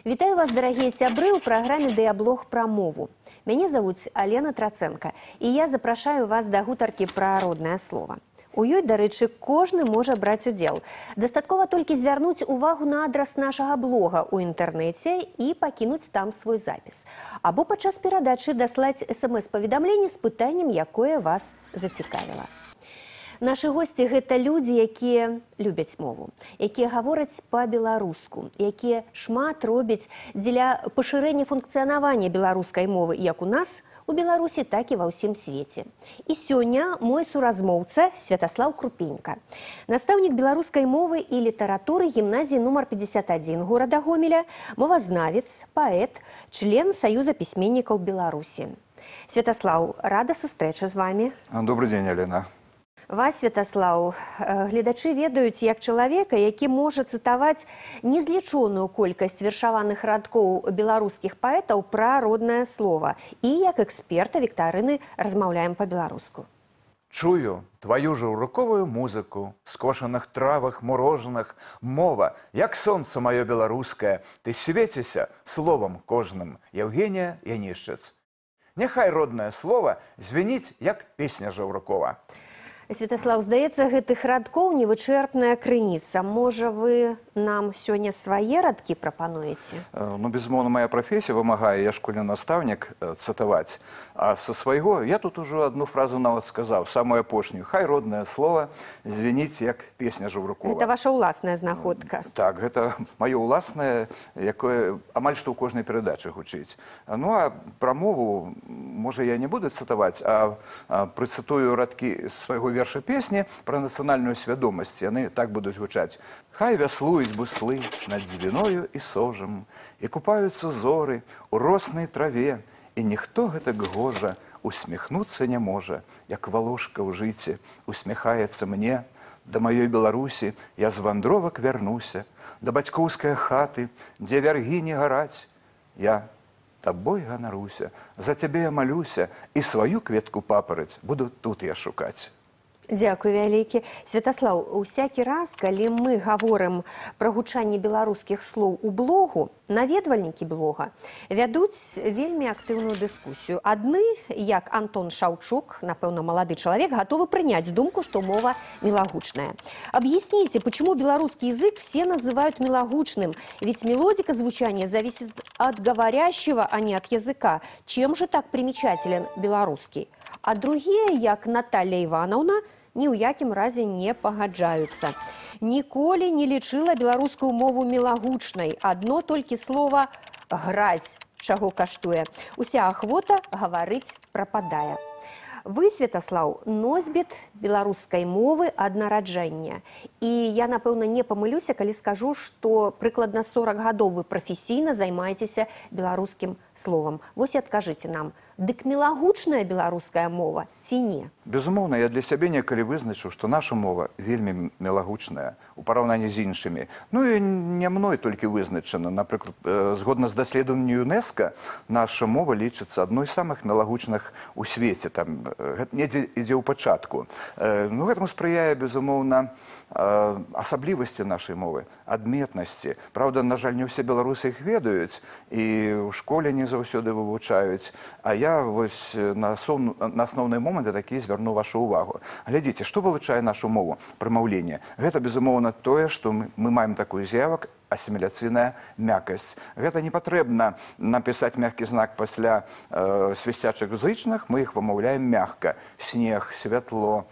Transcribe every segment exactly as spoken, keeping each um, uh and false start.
Вітаю вас, дорогие сябры, у программе «Дыяблог про мову». Меня зовут Алена Траценко, и я запрашаю вас до гутарки про родное слово. У ёй, дарэчы, кожны можа браць удзел. Дастаткова толькі звярнуць увагу на адрас нашага блога ў інтэрнэце і пакінуць там свой запіс. Або падчас перадачы даслаць эс-эм-эс-паведамленне з пытаннем, якое вас зацікавіла. Нашы госці – гэта людзі, якія любяць мову, якія гавораць па-беларуску, якія шмат робяць дзеля пашырэння функцыянавання беларускай мовы як у нас, у Беларусі, так і ва ўсім свеце. І сёння мой суразмоўца Святаслаў Крупенька, настаўнік беларускай мовы і літаратуры гімназіі нумар пятьдесят один горада Гомеля, мовазнавец, паэт, член Саюза пісьменнікаў Беларусі. Святаслаў, рада сустрэчы з вами. Добрый день, Алена. Вас, Святаслаў, гледачы ведаюць як чалавека, які можа цытаваць незлічоную колькасць вершаваных радкоў беларускіх паэтаў пра роднае слова. І як эксперта віктарыны размаўляем па-беларуску. Чую твою жаўруковую музыку, скошаных травах, мурожаных, мова, як сонца маё беларускае, ты свеціся словам кожным, Евгения Янішчыц. Няхай роднае слово звеніць, як песня жаўрукова. Святаслаў, здаецца, гэтых радкоў невычэрпная крыніца. Можа, вы нам сёння свае радкі прапануеце? Ну, безумоўна, моя профессия вымагае, я школьны настаўнік, цытаваць. А со свайго, я тут ужо одну фразу нават сказаў, самую апошнюю. Хай роднае слово звеніць, як песня жаўрукова. Гэта ваша ўласная знаходка. Так, гэта маё ўласнае, якое амаль што ў кожнай перадачы гучыць. Ну, а пра мову, можа, я не буду цытаваць, а прыцытую радкі свайго верша песні пра нацыянальную свядомасць. Яны так будуць гучаць. Хай вяслуюць буслы над дзвіною і сожам, і купаюцца зоры ў роснай траве, і ніхто гэтак гожа усміхнуцца не можа, як валошка ў жыце усміхаецца мне. Да маёй Беларусі я з вандровак вярнуся, да бацькоўскай хаты, дзе вяргі не гараць. Я табой ганаруся, за цябе я малюся, і сваю кветку папараць буду тут я шукаць. Дзякуй вялікі. Святаслаў, усякі раз, калі мы гаворым пра гучанне беларускіх слоў у блогу, наведвальнікі блога вядуць вельмі актыўную дыскусію. Адны, як Антон Шаўчук, напэўна, малады чалавек, гатовы прыняць думку, што мова мілагучная. Объясните, почему белорусский язык все называют милагучным? Ведь мелодика звучания зависит от говорящего, а не от языка. Чем же так примечателен белорусский? А другие, як Наталья Ивановна, ні ў якім разе не пагаджаюцца. Ніколі не лічыла беларускую мову мілагучнай. Адно толькі слова «гразь», чаго каштуе. Уся ахвота гаварыць прападае. Вы, Святаслаў, носьбіт беларускай мовы ад нараджэння. І я, напэўна, не памылюся, калі скажу, што прыкладна сорок гадоў вы прафесійна займаецеся беларускім словам. Вось і адкажыце нам, дык мілагучная беларуская мова ці не? Безумоўна, я для сябе некалі вызначыў, што наша мова вельмі мілагучная у параўнанні з іншымі. Ну і не мной толькі вызначана. Напрыклад, згодна з даследаваннем ЮНЕСКО, наша мова лічыцца адной з самых мілагучных у свеце. Там недзе ідзе ў пачатку. Ну, гэтаму спрыяе, безумоўна, асаблівасці нашай мовы, адметнасці. Праўда, на жаль, не ўсе беларусы іх ведаюць, і ў школе не заўсёды вывучаюць. А я вось на асноўныя моманты такі звярну вашу ўвагу. Глядзіце, што вылучае нашу мову прымаўлення? Гэта, безумоўна, тое, што мы маем такую з'явак, асіміляцыйная мяккасць. Гэта не патрэбна напісаць мяккі знак пасля э, свісцячых зычных, мы іх вымаўляем мякка. Снег, святло,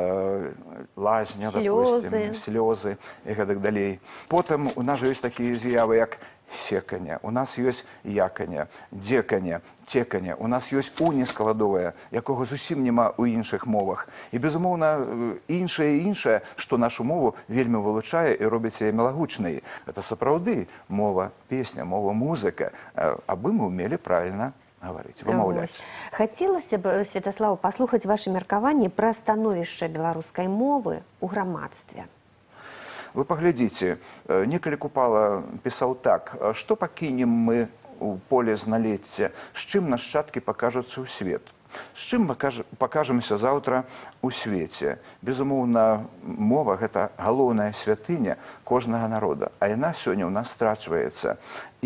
э, лазня, слёзы. Допустим, слёзы і гэтак далей. Потым у нас ёсць такія з'явы, як секанне, у нас ёсць яканне, дзеканне, цеканне, у нас ёсць уні складовае, якога зусім няма ў іншых мовах. І, безумоўна, іншае і іншае, што нашу мову вельмі вылучае і робіць яе мілагучнай. Гэта сапраўды мова, песня, мова, музыка, абы мы ўмелі правільна гаварыць, вымаўляць. Хацелася б, Святаслаў, паслухаць вашы меркаванні пра становішча беларускай мовы ў грамадстве. Вы паглядзіце, некалі Купала пісаў так, што пакінем мы у поле зналецця, з чым нашчадкі пакажуцца ў свет. З чым мы кажа- пакажемся заўтра ў свеце? Безумоўна, мова – гэта галоўная святыня кожнага народа, а яна сёння ў нас страчваецца.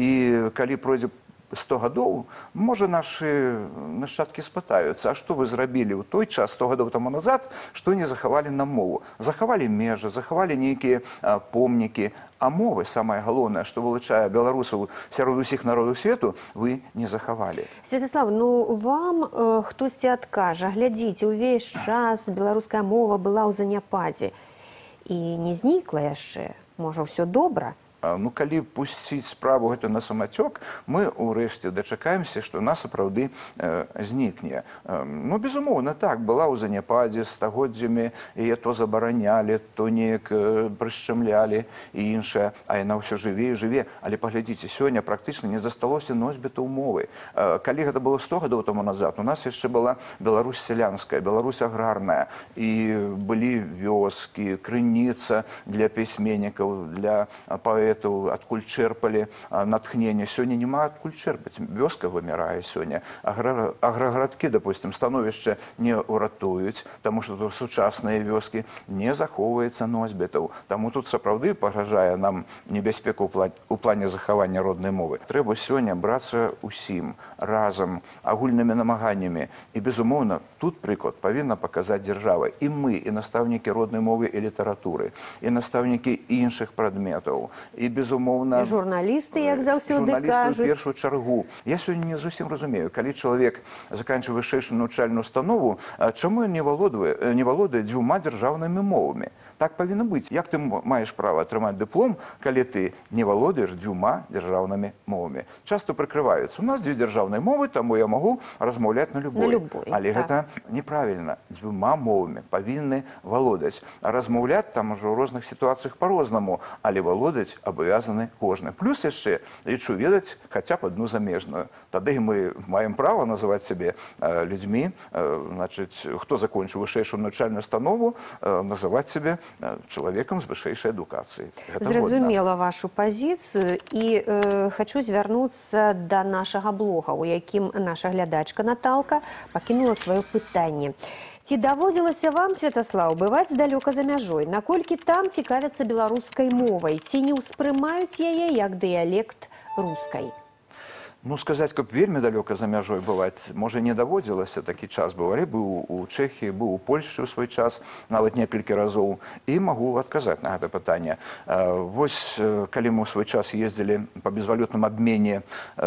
І калі пройдзе сто гадоў, можа, нашы нашчадкі спытаюцца, а што вы зрабілі ў той час, сто гадоў таму назад, што не захавалі нам мову? Захавалі межы, захавалі нейкія а, помнікі, а мовы, самае галоўнае, што вылучае беларусаў сярод усіх народаў свету, вы не захавалі. Святаслав, ну вам э, хтосьці адкажа, глядзіце, увесь час беларуская мова была ў заняпадзе і не знікла яшчэ, можа, ўсё добра? Ну, калі пусціць справу гэту на самацёк, мы ўрэшце дачакаемся, што нас сапраўды э, знікне. Э, ну, безумоўна, так, была ў заняпадзе стагоддзямі, яе то забаранялі, то неяк э, прышчамлялі і іншае, а яна ўсё жыве і жыве. Але паглядзіце, сёння практычна не засталося носьбітаў мовы. Э, калі гэта было сто гадоў таму назад, у нас яшчэ была Беларусь сялянская, Беларусь аграрная, і былі вёскі, крыніца для пісьменнікаў, для паэтаў, адкуль чэрпалі натхнення. Сёння няма адкуль чэрпаць. Вёска вымірае сёння. Агра... Аграгарадкі, допустим, становішча не ўратуюць, таму што тут сучасныя вёскі не захоўваецца носьбітаў. Таму тут сапраўды пагражае нам небяспека ў плане, ў плане захавання роднай мовы. Трэба сёння брацца ўсім разам, агульнымі намаганнямі. І, безумоўна, тут прыклад павінна паказаць дзяржава. І мы, і настаўнікі роднай мовы і літаратуры, і настаўнікі іншых прадметаў, і, безумоўна, І журналісты, як заўсёды журналісты кажуць. ў першую чаргу. Я сёння не зусім разумею, калі чалавек заканчивае вышэйшую навучальную установу, чаму ён не валодае, не валодае дзвюма дзяржаўнымі мовамі? Так павінна быць. Як ты маеш права атрымаць дыплом, калі ты не валодаеш дзвюма дзяржаўнымі мовамі? Часто прыкрываюцца. У нас дзве дзяржаўныя мовы, таму я магу размаўляць на любой. На любой, Але так. гэта неправільна. Дзвюма мовамі павінны валодаць. А размаўляць там ужо ў розных сітуацыях па-рознаму, але валодаць абавязаны кожны. Плюс яшчэ, лічу, ведаць хаця б адну замежную. Тады мы маем права называць сябе э, людзьмі, э, значыць, хто закончыў вышэйшую навучальную установу, э, называць сябе э, чалавекам з вышэйшай адукацыяй. Гэта Зразумела вашу пазіцыю і э, хачу звярнуцца да нашага блога, у якім наша глядачка Наталка пакінула сваё пытанне. Ці даводзілася вам, Святаслаў, бываць далёка за мяжой? Наколькі там цікавяцца беларускай мовай? Ці не ўспрымаюць яе як дыялект рускай? Ну, сказаць, каб вельмі далёка за мяжой бываць, можа, не даводзілася такі час. Бывалі, быў у Чэхіі, быў у Польшчы ў свой час, нават некалькі разоў, і магу адказаць на гэта пытанне. Вось, калі мы ў свой час ездзілі па безвалютным абмене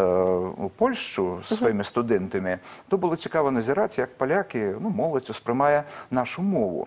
у Польшчу з сваімі студэнтамі, то было цікава назіраць, як палякі, ну, моладзь успрымае нашу мову.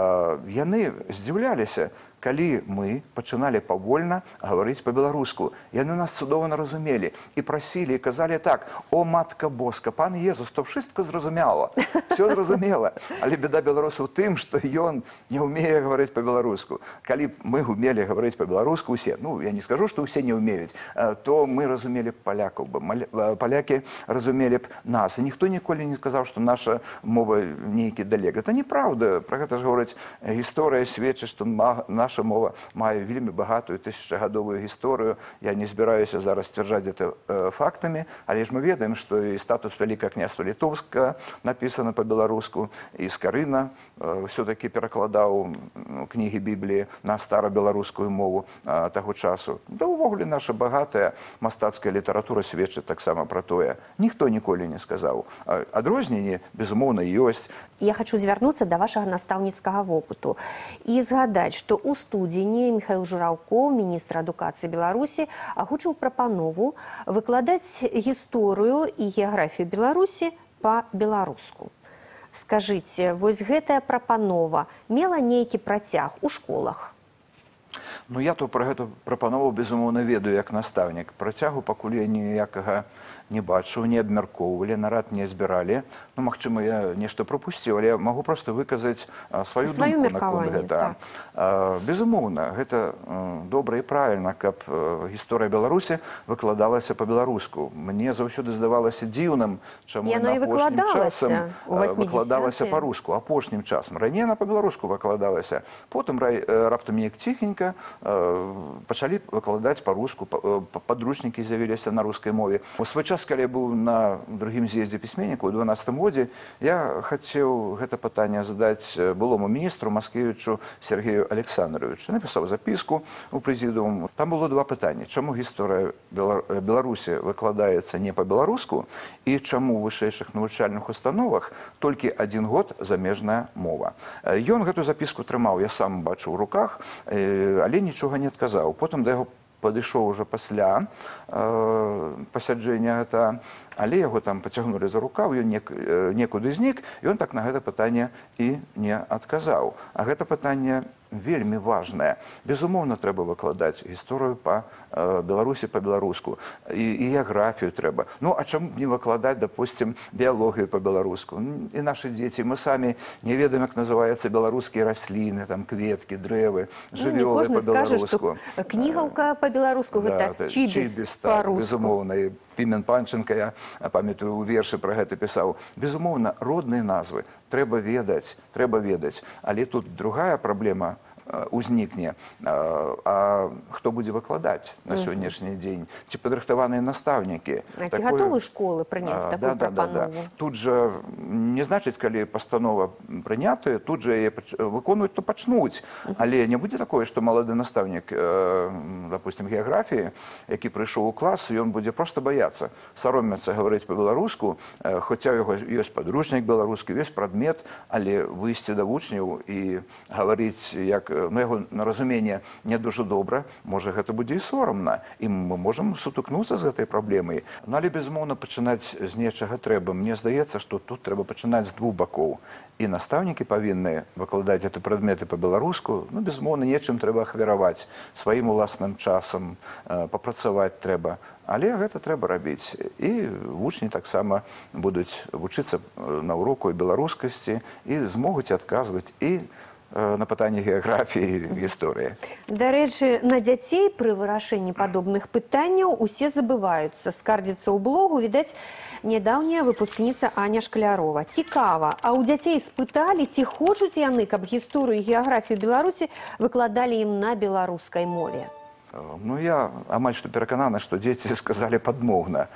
Яны здзіўляліся, калі мы пачыналі павольна гаварыць па-беларуску. Яны нас цудоўна разумелі і прасілі, і казалі так: «О, матка боска, пан Езус, то wszystko зразумела». Все зразумела. Але беда беларусаў у тым, што ён не ўмее гаварыць па-беларуску. Калі б мы умелі гаварыць па-беларуску усе, ну, я не скажу, што ўсе не ўмеюць, то мы разумелі б палякаў, палякі разумелі б нас. І ніхто ніколі не сказаў, што наша мова нейкі далек. Гэта неправда. Пра гэта ж гаворыць гісторыя, сведчыць, што наша наша мова мае вельмі багатую тысячагадовую гісторыю. Я не збіраюся зараз сцвярджаць гэта э, фактамі, але ж мы ведаем, што і статус Вялікага княства Літоўска напісаны па-беларуску, і Скарына э, ўсё-такі перакладаў ну, кнігі Бібліі на старабеларускую мову э, таго часу. Да ўвогуле наша багатая мастацкая літаратура сведчыць таксама пра тое. Ніхто ніколі не сказаў. Адрозненні, безумоўна, ёсць. Я хочу звярнуцца да вашага настаўніцкага вопыту і згадаць, што ў студзені Міхаіл Жураўкоў, міністр адукацыі Беларусі, агучыў прапанову выкладаць гісторыю і геаграфію Беларусі па-беларуску. Скажыце, вось гэтая прапанова мела нейкі працяг у школах? Ну, я то пра гэту прапанову, безумоўна, ведаю як настаўнік. Працягу пакуль я ніякага не бачыў, не абмяркоўвалі, нарад не збіралі. Ну, магчыма, я нешта прапусціў, але я магу проста выказаць сваю думку наконт гэта. Безумоўна, гэта добра і правільна, каб гісторыя Беларусі выкладалася па-беларуску. Мне заўсёды здавалася дзіўным, чаму яна апошнім часам выкладалася па-руску. Апошнім часам. Раней яна па-беларуску выкладалася. Потым раптам неяк ціхенька пачалі выкладаць па-руску, падручнікі з'явіліся на рускай мове. У свой час раз, калі я быў на другім з'ездзе пісьменнікаў у дванаццатым годзе, я хацеў гэта пытанне задаць былому міністру Маскевічу Сергею Александровичу. Напісаў запіску у прэзідыум. Там было два пытанні. Чаму гісторыя Беларусі выкладаецца не па-беларуску і чаму ў вышэйшых навучальных установах толькі адзін год замежная мова. Ён гэту запіску трымаў, я сам бачу ў руках, але нічога не адказаў. Потым да яго падышоў уже пасля э, пасяджэння гэта, але яго там пацягнулі за рукаў, ён нек, некуды знік, і ён так на гэта пытанне і не адказаў. А гэта пытанне вельмі важнае. Безумоўна, трэба выкладаць гісторыю па э, Беларусі па-беларуску. І, і геаграфію трэба. Ну, а чаму не выкладаць, допустим, біялогію па-беларуску? І нашы дзеці, мы самі не ведаем, як называюцца беларускія расліны, там, кветкі, дрэвы, жывёлы ну, па-беларуску. Кнігаўка па-беларуску, да, гэта чібіс па-руску. па Безумоўна, і Пімен Панченка, я памятаю, у вершы пра гэта пісаў. Безумоўна, родныя назвы трэба ведаць, трэба ведаць. Але тут другая праблема узнікне. А хто будзе выкладаць на сённяшні дзень? Ці падрыхтаваныя настаўнікі? А ці гатовы школы прыняць такую прапанову? Тут жа не значыць, калі пастанова прынятая, тут жа яе выконваць, то пачнуць. Але не будзе такое, што малады настаўнік, допустим, геаграфіі, які прыйшоў у клас, ён будзе проста баяцца, саромецца гаварыць па-беларуску, хаця ў яго ёсць падручнік беларускі, ёсць прадмет, але выйсці да вучняў і гаварыць, як ну, яго на разуменне не дуже добра, можа, гэта будзе і сорамна, і мы можам сутыкнуцца з гэтай праблемай. Ну, але, безумоўна, пачынаць з нечага трэба. Мне здаецца, што тут трэба пачынаць з двух бакоў. І настаўнікі павінны выкладаць гэты прадметы па-беларуску, ну, безумоўна, нечым трэба ахвяраваць, сваім уласным часам, папрацаваць трэба. Але гэта трэба рабіць. І вучні таксама будуць вучыцца на уроку беларускасці і змогуць адказваць і на пытанні геаграфіі і гісторыі. Дарэчы, на дзяцей пры вырашэнні падобных пытанняў усе забываюцца. Скардзіцца ў блогу, відаць, нядаўняя выпускніца Аня Шклярова. Цікава, а ў дзяцей спыталі, ці хочуць яны, каб гісторыю і геаграфію Беларусі выкладалі ім на беларускай мове? Ну, я амаль што перакананы, што дзеці сказалі падмоўна.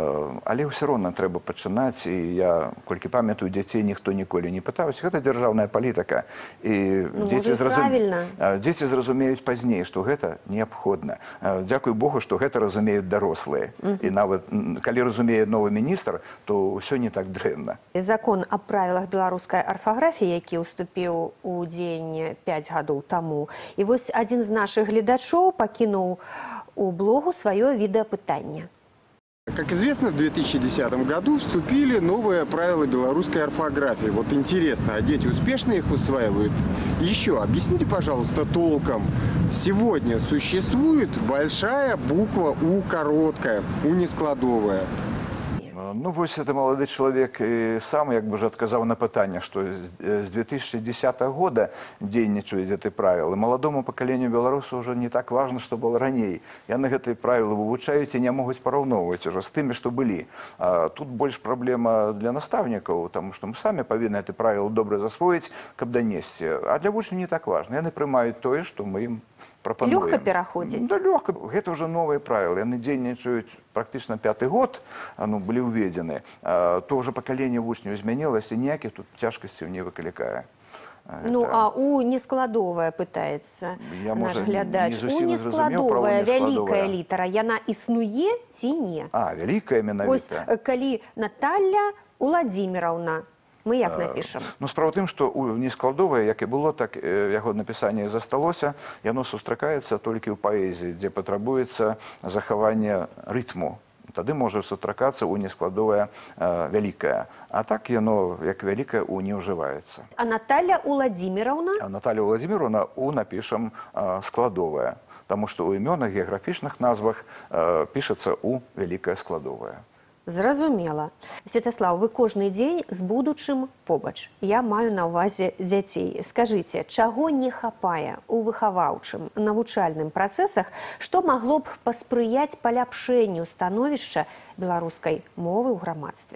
Але ўсё роўна трэба пачынаць, і я, колькі памятаю, дзяцей ніхто ніколі не пытаўся. Гэта дзяржаўная палітыка. І ну, дзеці, можа, зразум... дзеці зразумеюць пазней, што гэта неабходна. Дзякуй Богу, што гэта разумеюць дарослыя. Uh -huh. І нават, калі разумее новы міністр, то ўсё не так дрэнна. Закон аб правілах беларускай арфаграфіі, які ўступіў у дзеянне пяць гадоў таму. І вось адзін з нашых гледачоў пакінуў кинул у блогу свое видеопытание. Как известно, в две тысячи десятом году вступили новые правила белорусской орфографии. Вот интересно, а дети успешно их усваивают? Еще объясните, пожалуйста, толком. Сегодня существует большая буква У короткая, У нескладовая. Ну, вось это молодой человек и сам як бы же отказал на пытанне, что с две тысячи десятого года дзейнічаюць эти правила. Молодому поколению белорусов уже не так важно, что было раней. Яны гэтые правила вывучаюць и не могуць параўноўваць уже с тымі, что были. А тут больш проблема для наставников, потому что мы сами павінны эти правила добра засвоіць, каб данесці. А для вучняў не так важно. Яны прымаюць тое, что мы им пропонуем. Лёгка пераходзіць? Да, лёгка. Гэта уже новые правила. Яны дзейнічаюць практычна пяты год, ну, былі ўведзены. А, то уже пакаленне вучняў змянілася, ніякіх тут цяжкасцяў не выклікае. Ну, а У нескладовая пытаецца Я, наш можа, глядач. не У нескладовая, вялікая літара, яна існуе ці не? А, вялікая менавіта. Вось, калі Наталья Уладзіміраўна, мы як напішам? Ну, справа тым, што у нескладовае, як і было, так яго напісанне засталося, яно сустракаецца толькі ў паэзіі, дзе патрабуецца захаванне рытму. Тады можа сустракацца у нескладовая вялікая. А так яно, як вялікая, у не ўжываецца. А Наталья Уладзіміраўна? А Наталья Уладзіміраўна у напішам складовая, таму што ў імёнах, геаграфічных назвах пішацца у вялікая складовая. Зразумела. Святаслаў, вы кожны дзень з будучым побач. Я маю на ўвазе дзяцей. Скажыце, чаго не хапае у выхаваўчым, навучальным працэсах, што магло б паспрыяць паляпшэнню становішча беларускай мовы ў грамадстве?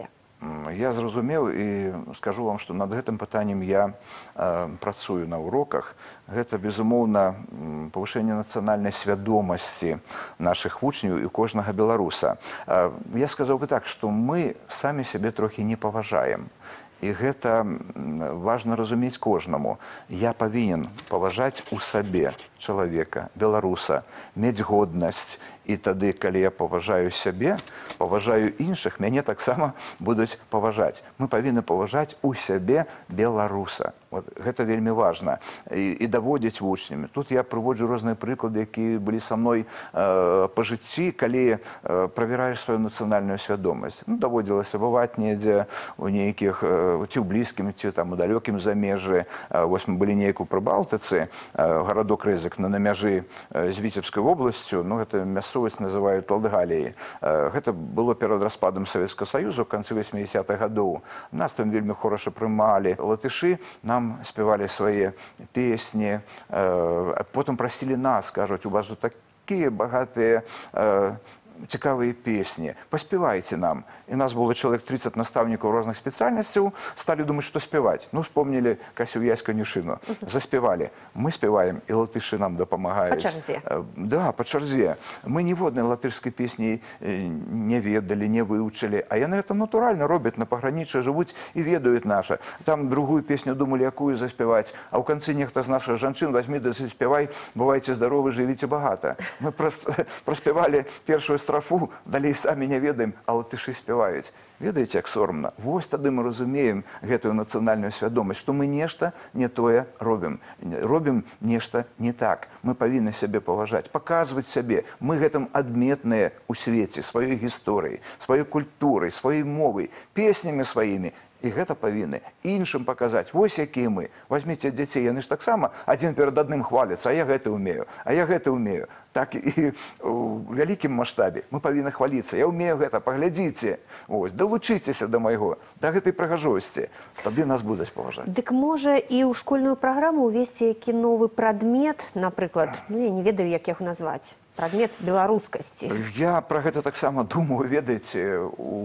Я зразумеў і скажу вам, што над гэтым пытаннем я э, працую на уроках. Гэта, безумоўна, павышэнне нацыянальнай свядомасці нашых вучняў і кожнага беларуса. Э, я сказаў бы так, што мы самі сябе трохі не паважаем. І гэта важна разумець кожнаму. Я павінен паважаць у сабе чалавека, беларуса, мець годнасць. І тады, калі я паважаю сябе, паважаю іншых, мяне таксама будуць паважаць. Мы павінны паважаць у сябе беларуса. Вот, гэта вельмі важна. І, і даводзіць вучнямі. Тут я прыводжу розныя прыклады, якія былі са мной э, па жыцці, калі э, правяраеш сваю нацыянальную свядомасць. Ну, даводзілася бываць недзе у нейкіх, э, ці ў блізкім, ці там у далёкім замежжы. Э, вось мы былі неяк у Прыбалтыцы, э, гарадок Рызык на мяжы э, з Віцебскай вобласцю, ну, гэта мясцовасць называюць Латгаліяй. Э, гэта было перад распадам Савецкага Саюзу ў канцы восьмідзесятых гадоў. Нас там вельмі хораша прымалі. Латышы нам спевали свои песни, э, потом просили нас, кажуть, у вас же такие богатые, э, цікавыя песні, паспявайце нам. І нас было чалавек тридцать настаўнікаў розных спецыяльнасцяў, сталі думаць, што спяваць. Ну, вспомнілі Касю Яськанюшыну, заспявалі. Мы спяваем, і латышы нам дапамагаюць. Па чарзе. Да, па чарзе. Мы ніводнай латышскай песні не ведалі, не вывучылі, а яны гэта натуральна робяць, на паграніччы жывуць і ведаюць наша. Там другую песню думалі, якую заспяваць, а ў канцы нехта з нашых жанчын возьмі да заспявай, бывайце здаровы, жывіце багата. Мы праспявалі першую страфу, далей самі не ведаем, а латышы спяваюць. Ведаеце, як сорамна? Вось тады мы разумеем гэтую нацыянальную свядомасць, што мы нешта не тое робім. Робім нешта не так. Мы павінны сябе паважаць, паказваць сябе. Мы гэтым адметныя ў свеце, сваёй гісторыі, сваёй культурай, сваёй мовай, песнямі сваімі. І гэта павінны іншым паказаць. Вось якія мы. Возьміце дзяцей, яны ж таксама адзін перад адным хваляцца, а я гэта ўмею, а я гэта ўмею. Так і ў вялікім маштабе мы павінны хваліцца. Я ўмею гэта, паглядзіце. Ось, далучыцеся да майго, да гэтай прыгажосці. Тады нас будуць паважаць. Дык можа і ў школьную праграму ўвесці які новы прадмет, напрыклад, ну я не ведаю, як яго назваць. Прадмет беларускасці. Я пра гэта таксама думаю, ведаеце,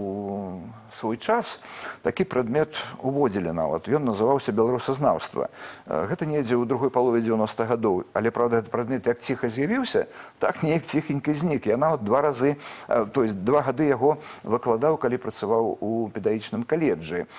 у свой час такі прадмет уводзілі нават. Ён называўся беларусазнаўства. Гэта недзе ў другой палове дзевяностых гадоў, але, правда, гэты прадмет як ціха з'явіўся, так неяк ціхенька знік. Я нават два разы, то есть два гады яго выкладаў, калі працаваў у педагагічным каледжы.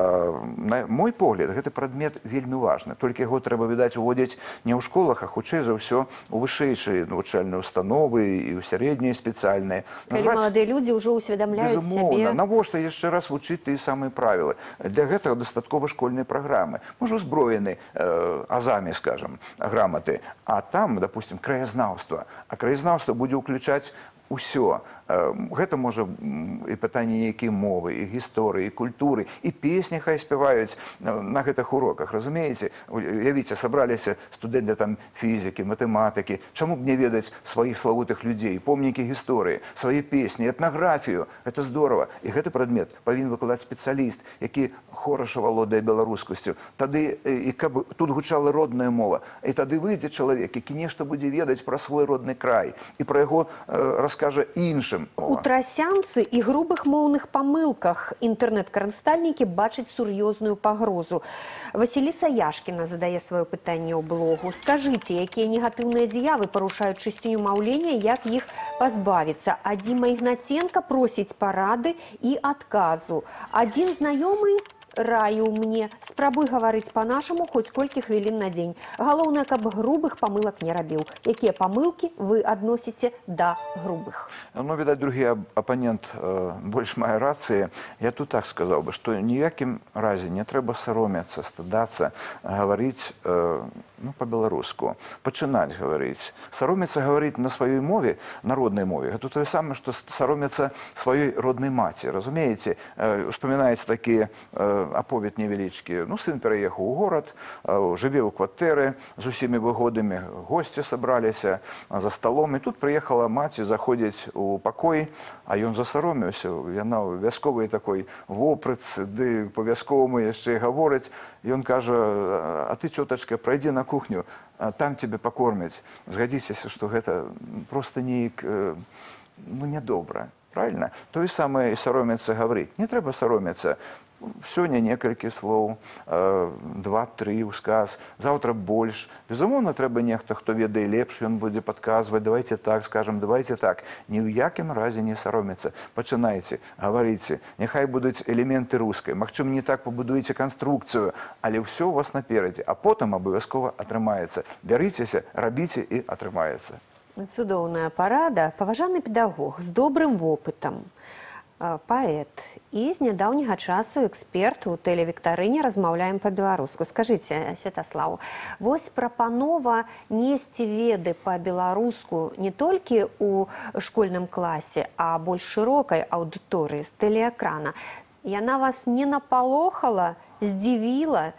На мой погляд, гэты прадмет вельмі важны. Толькі яго трэба, відаць, уводзіць не ў школах, а хутчэй за ўсё у вышэйшай навучальнай установы і ў сярэднія спецыяльныя. Калі маладыя людзі ўжо ўсведамляюць сябе. Навошта яшчэ раз вучыць тыя самыя правілы? Для гэтага дастаткова школьнай праграмы. Можа, узброены э, азамі, скажам, граматы. А там, допустим, краязнаўства. А краязнаўства будзе ўключаць усё. Гэта можа і пытанне нейкай мовы, і гісторыі, і культуры, і песні хай спяваюць на гэтых уроках, разумееце? Уявіце, сабраліся студэнты там фізікі, матэматыкі. Чаму б не ведаць сваіх славутых людзей, помнікі гісторыі, свае песні, этнаграфію? Гэта здорава. І гэты прадмет павінен выкладаць спецыяліст, які хораша валодае беларускасцю. Тады, і каб тут гучала родная мова, і тады выйдзе чалавек, які нешта будзе ведаць пра свой родны край, і пра яго раскажа іншым. У трасянцы і грубых моўных памылках інтэрнэт-карыстальнікі бачаць сур'ёзную пагрозу. Васіліса Яшкіна задае сваё пытанне ў блогу. Скажыце, якія негатыўныя з'явы парушаюць чысціню маўлення, як іх пазбавіцца? А Дзіма Ігнаценка просіць парады і адказу. Адзін знаёмы раіў мне: спрабуй гаварыць па-нашаму хоць колькі хвілін на дзень. Галоўнае, каб грубых памылак не рабіў. Якія памылкі вы адносіце да грубых? Ну, відаць, другі апанент э, больш мае рацыі. Я тут так сказаў бы, што ніякім разе не трэба саромецца, стыдацца, гаварыць э, ну, па-беларуску, пачынаць гаварыць. Саромецца гаварыць на сваёй мове, на роднай мове. Гэта тое самае, што саромецца сваёй роднай маці. Разумееце, э, успамінаеце такія э, аповед невялічкі. Ну, сын пераехаў у горад, жыве ў кватэры з усімі выгодамі, госці сабраліся за сталом, і тут прыехала маці заходзіць у пакой, а ён засаромеўся. Яна ў вясковай такой вопрыцы, ды па-вясковаму яшчэ і гаворыць. Ён кажа: а ты, цётачка, прайдзі на кухню, там цябе пакормяць. Згадзіцеся, што гэта проста неяк, ну, нядобра. правильно? То і саме і соромиться говорити. Не треба соромиться. Сёння некалькі слоў, два-тры ўсказ, заўтра больш. Безумоўна, трэба нехта, хто ведае лепш, ён будзе падказваць, давайте так скажам, давайте так. Ні ў якім разе не саромецца. Пачынайце, гаварыце, няхай будуць элементы рускай. Магчыма, не так пабудуеце канструкцыю, але ўсё у вас наперадзе, а потым абавязкова атрымаецца. Бярыцеся, рабіце і атрымаецца. Цудоўная парада. Паважаны педагог з добрым вопытам, паэт і з нядаўняга часу эксперт у тэлевіктарыне «Размаўляем па-беларуску». Скажыце, Святаслаў, вось прапанова несці веды па-беларуску не толькі ў школьным класе, а больш шырокай аўдыторыі з тэлеэкрана. Яна вас не напалохала, здзівіла?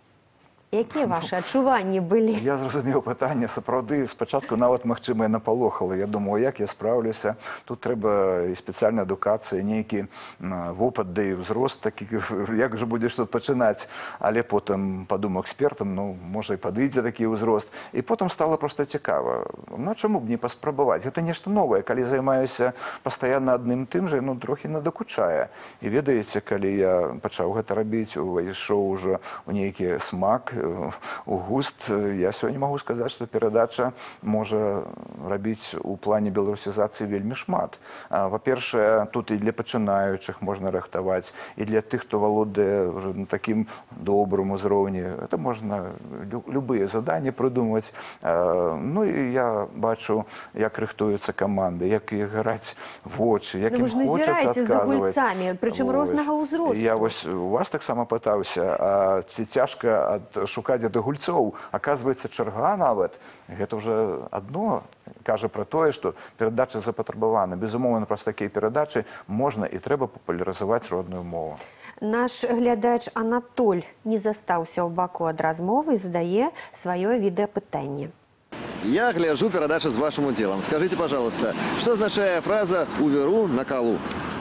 Якія ваші адчуванні былі? Я зразумеў пытанне, сапраўды, спачатку нават, магчыма, і напалохала. Я думаў, як я спраўлюся. Тут трэба і спецыяльная адукацыя, нейкі вопыт, да і ўзрост такі, як жа будзеш тут пачынаць. Але потым падумаў экспертам, ну, можа, і падыдзе такі ўзрост. І потым стала проста цікава. Ну, чаму б не паспрабаваць? Гэта нешта новае. Калі займаюся пастаянна адным тым жа, ну, трохі надакучае. І ведаеце, калі я пачаў гэта рабіць, увайшоў ужо ў нейкі смак, у густ, я сёння магу сказаць, што перадача можа рабіць у плане беларусізацыі вельмі шмат. Па-першае, тут і для пачынаючых можна рыхтаваць, і для тых, хто валодае ўжо на такім добрым узроўні. Это можна любыя заданні прыдумваць. Ну і я бачу, як рыхтуюцца каманды, як іх гараць вочы, як ім хочацца адказваць. Вы ж назіраеце за гульцамі, прычым рознага ўзросту. Я вось у вас таксама пытаўся, а ці цяжка ад шукаць гэтых гульцоў. Аказваецца, чарга нават. Гэта ўжо адно кажа пра тое, што перадача запатрабавана. Безумоўна, праз такія перадачы можна і трэба папулярызаваць родную мову. Наш глядач Анатоль не застаўся ў баку ад размовы і задае сваё відэапытанне. Я гляжу перадачу з вашим удзелам. Скажите, пожалуйста, что означает фраза «уверу на колу»?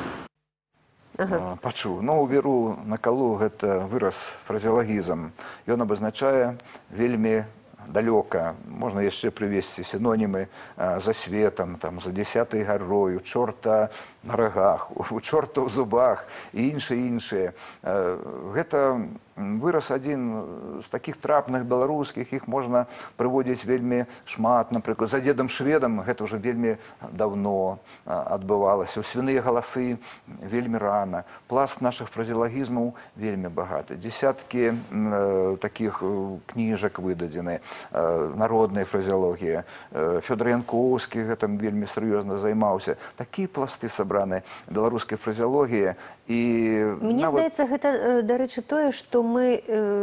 Ага. Пачуў. Ну, уверу на колу гэта выраз фразеологізм. Ён абазначае вельмі далёка. Можна яшчэ прывесці сінонімы за светом, там, за дзясятай гарой, у чорта на рагах, у чорта ў зубах і іншыя-іншыя. Гэта выраз адзін з такіх трапных беларускіх, іх можна прыводзіць вельмі шмат. Напрыклад, за дзедам шведам гэта ўжо вельмі даўно адбывалася. У свіныя галасы вельмі рана. Пласт нашых фразеологізмаў вельмі багаты. Дзесяткі такіх кніжак выдадзены, народнай фразеологіі. Фёдор Янкоўскі гэтым вельмі сур'ёзна займаўся. Такія пласты сабраны беларускай фразеологіі. Мне здаецца, гэта, дарэчы, тое, што мы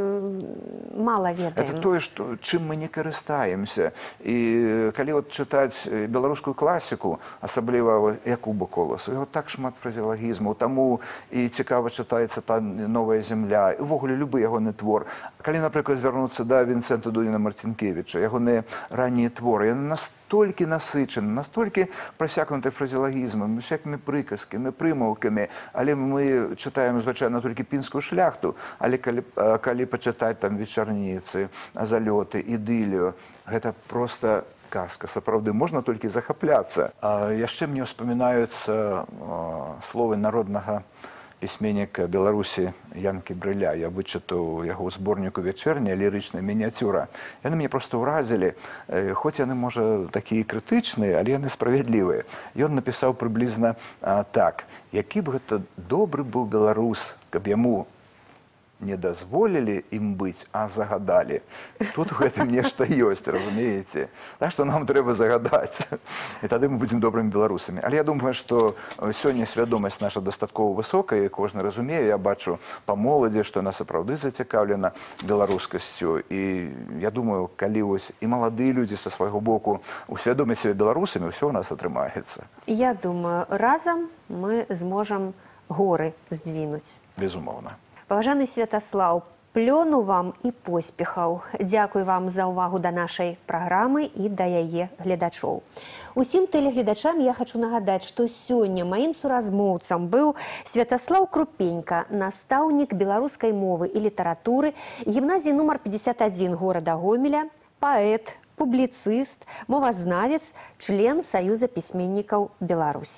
мала ведаем. Это тое, чым мы не карыстаемся. І калі чытаць беларускую класіку, асабліва Якуба Коласу, яго так шмат фразеологізмаў, таму і цікава чытаецца та «Новая земля», і ўвогуле любы ягоны твор. Калі, напрыклад, звярнуцца да Вінцэнта Дуніна Марцінкевіча, ягоныя раннія творы, яны настолькі насычаны, настолькі прасякнуты фразеологізмам, всякімі прыказкамі, прымаўкамі, але мы чытаем звычайна толькі пінскую шляхту, але калі, калі пачытаць там вечарніцы, залёты, ідылію, гэта проста казка. Сапраўды, можна толькі захапляцца. А яшчэ мне ўспамінаюцца словы народнага пісьменніка Беларусі Янкі Брыля. Я вычытаў яго ў зборніку «Вечерняя лірычная мініяцюра». Яны мяне проста ўразілі, хоць яны, можа, такія крытычныя, але яны справядлівыя. Ён напісаў прыблізна так: які б гэта добры быў беларус, каб яму не дазволілі ім быць, а загадалі. Тут у гэтым нешта ёсць, разумееце? Так што нам трэба загадаць. І тады мы будзем добрымі беларусамі. Але я думаю, што сёння свядомасць наша дастаткова высокая, і кожны разумее. Я бачу па моладзі, што яна сапраўды зацікаўлена беларускасцю. І я думаю, калі вось і маладыя людзі са свайго боку усвядомяць сябе беларусамі, ўсё ў нас атрымаецца. Я думаю, разам мы зможам горы здвінуць. Безумоўна. Паважаны Святаслаў, плёну вам і поспехаў. Дзякуй вам за ўвагу да нашай праграмы і да яе гледачоў. Усім тэлегледачам я хачу нагадаць, што сёння маім суразмоўцам быў Святаслаў Крупенька, настаўнік беларускай мовы і літаратуры гімназіі нумар пятьдесят один горада Гомеля, паэт, публіцыст, мовазнавец, член Саюза пісьменнікаў Беларусі.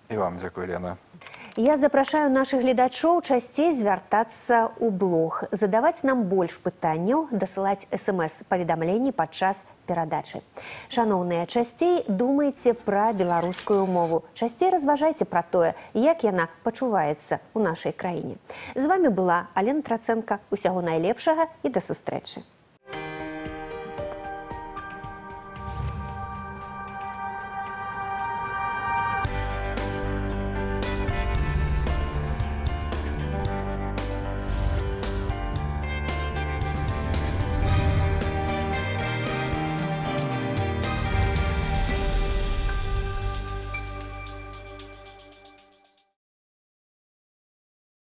І вам дзякуй, Лена. Я запрашаю наших гледачоў часцей звяртацца ў блог, задаваць нам больш пытанняў, дасылаць эс-эм-эс-паведамленні падчас перадачы. Шаноўныя, часцей думайце пра беларускую мову, часцей разважайце пра тое, як яна пачуваецца ў нашай краіне. З вами была Алена Трацэнка. Усяго найлепшага і да сустрэчы.